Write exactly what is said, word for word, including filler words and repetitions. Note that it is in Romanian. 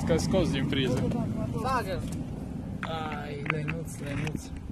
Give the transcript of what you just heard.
că scos din priză. Bagă! Ai, Lenuț, Lenuț.